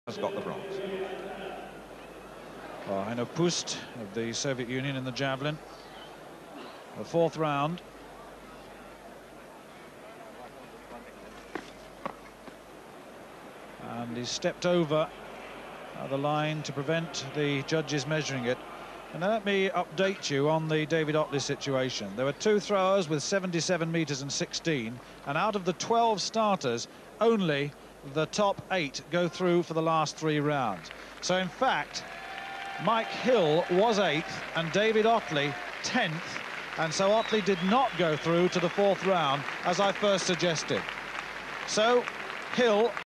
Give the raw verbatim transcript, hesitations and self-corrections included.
has got the bronze. Well, Heino Puuste of the Soviet Union in the Javelin. The fourth round. And he's stepped over uh, the line to prevent the judges measuring it. And now let me update you on the David Ottley situation. There were two throwers with seventy-seven metres and sixteen, and out of the twelve starters, only the top eight go through for the last three rounds. So in fact, Michael was eighth and David Ottley tenth, and so Ottley did not go through to the fourth round, as I first suggested. So Hill